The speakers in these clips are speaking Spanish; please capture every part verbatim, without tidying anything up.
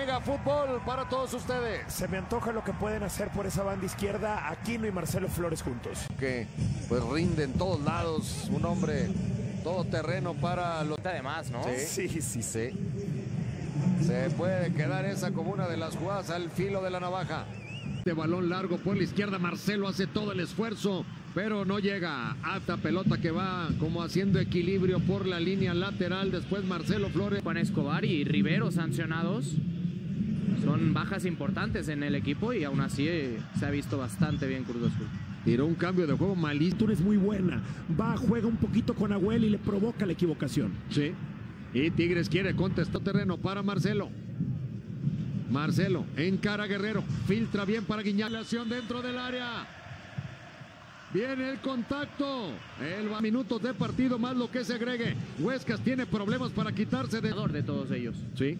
Mega Fútbol para todos ustedes. Se me antoja lo que pueden hacer por esa banda izquierda Aquino y Marcelo Flores juntos. Que pues rinde en todos lados, un hombre todoterreno para los... Además, ¿no? Sí, sí, sí. sí. Se puede quedar esa como una de las jugadas al filo de la navaja. De balón largo por la izquierda, Marcelo hace todo el esfuerzo, pero no llega. Alta pelota que va como haciendo equilibrio por la línea lateral. Después Marcelo Flores. Juan Escobar y Rivero sancionados. Son bajas importantes en el equipo y aún así eh, se ha visto bastante bien Cruz Azul. Tiró un cambio de juego malísimo. Es muy buena. Va, juega un poquito con Agüel y le provoca la equivocación. Sí. Y Tigres quiere contestar terreno para Marcelo. Marcelo encara a Guerrero. Filtra bien para Guiñac. Dentro del área. Viene el contacto. El va minutos de partido más lo que se agregue. Huescas tiene problemas para quitarse de... de todos ellos. Sí.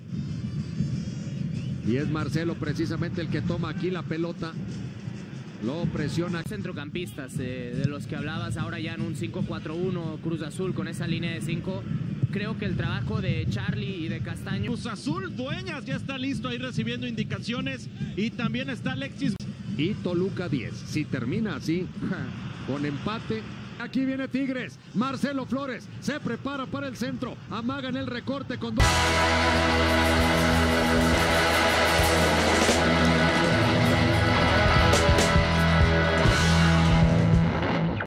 Y es Marcelo precisamente el que toma aquí la pelota. Lo presiona. Centrocampistas eh, de los que hablabas ahora ya en un cinco cuatro uno Cruz Azul con esa línea de cinco. Creo que el trabajo de Charlie y de Castaño. Cruz Azul, Dueñas ya está listo ahí recibiendo indicaciones y también está Alexis. Y Toluca diez. Si termina así, con empate. Aquí viene Tigres. Marcelo Flores se prepara para el centro. Amaga en el recorte con dos.